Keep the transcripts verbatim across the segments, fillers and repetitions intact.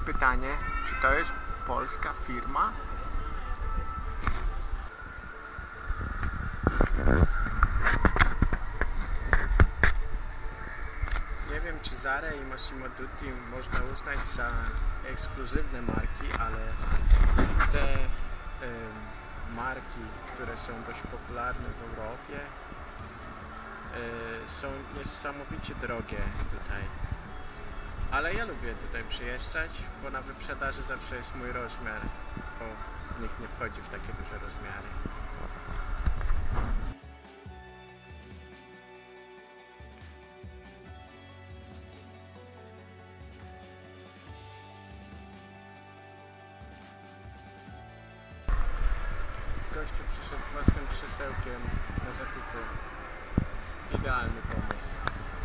pytanie, czy to jest polska firma? Nie wiem, czy Zara i Massimo Dutti można uznać za ekskluzywne marki, ale te y, marki, które są dość popularne w Europie, y, są niesamowicie drogie tutaj. Ale ja lubię tutaj przyjeżdżać, bo na wyprzedaży zawsze jest mój rozmiar, bo nikt nie wchodzi w takie duże rozmiary. Gościu przyszedł z własnym krzesełkiem na zakupy. Idealny pomysł.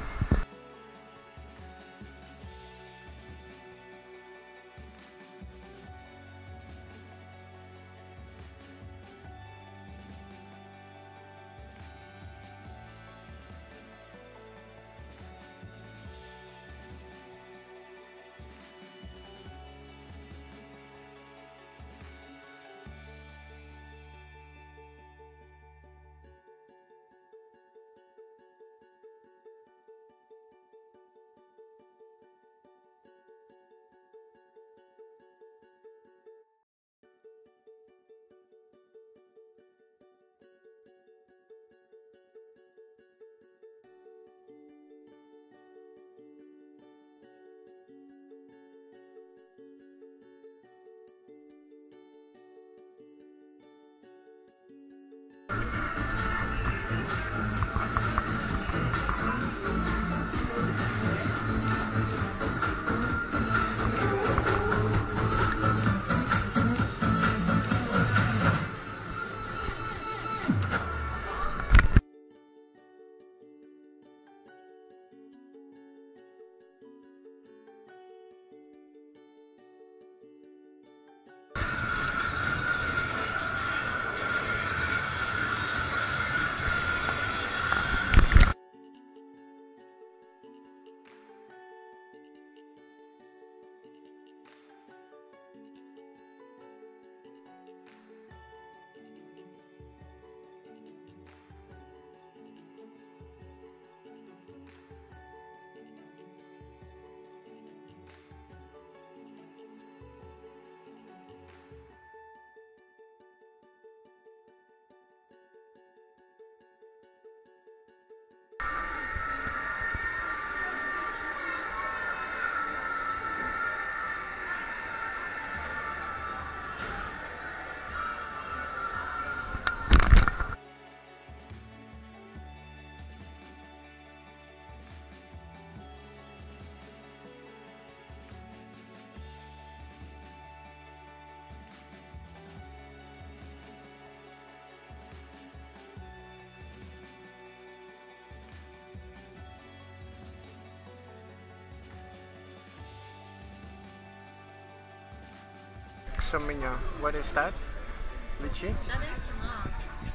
Somminho, what is that? Lychee? That is not.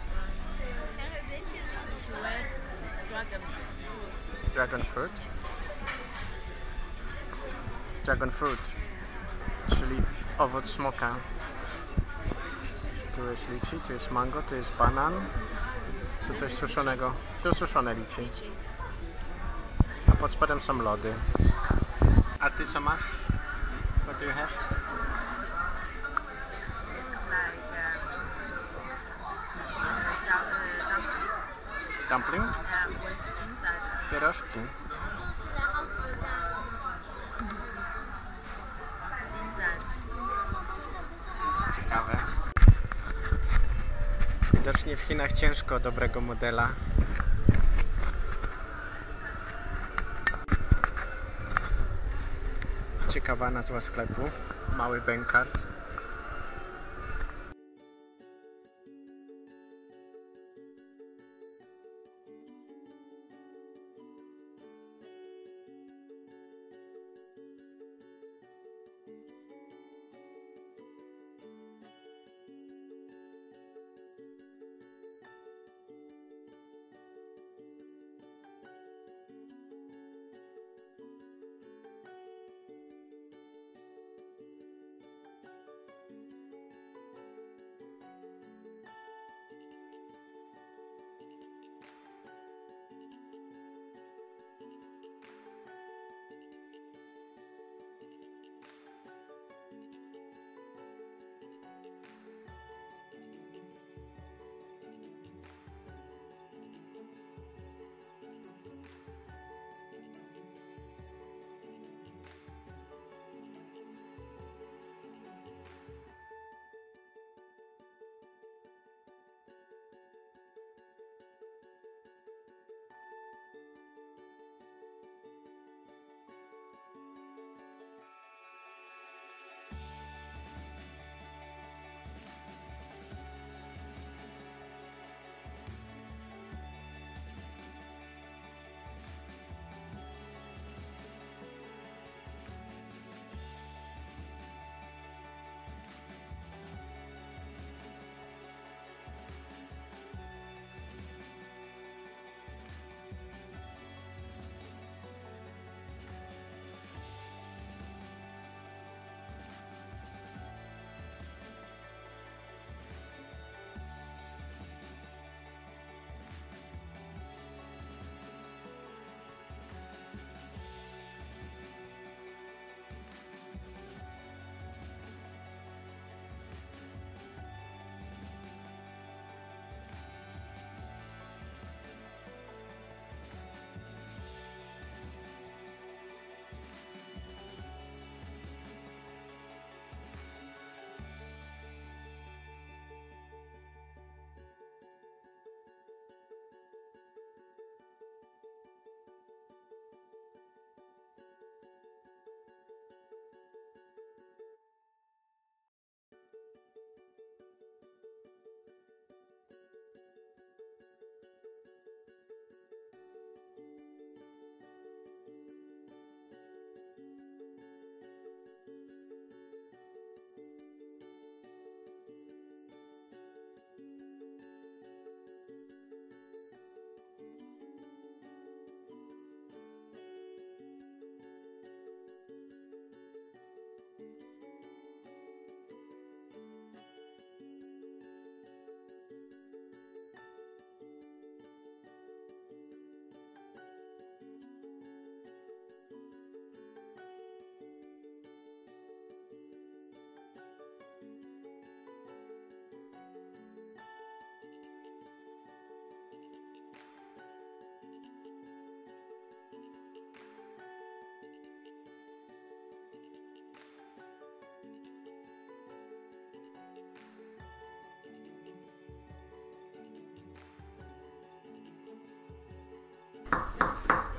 Red dragon fruit. Dragon fruit? Dragon fruit, czyli owoc smoka. Tu jest lychee, tu jest mango, tu jest banan. Tu coś suszonego. Tu suszone lychee. A pod spodem są lody. A ty co masz? What do you have? Dumpling? Yeah, with inside. Pierożki. Inside. Ciekawe. Widocznie w Chinach ciężko o dobrego modela. Ciekawa nazwa sklepu. Mały bękart.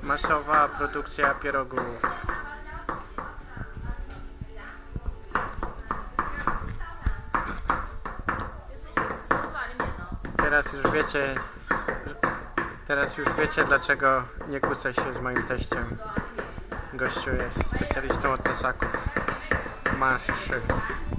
Masowa produkcja pierogów. Teraz już wiecie, teraz już wiecie dlaczego nie kłócę się z moim teściem. Gościu jest specjalistą od tasaków. Masz trzy.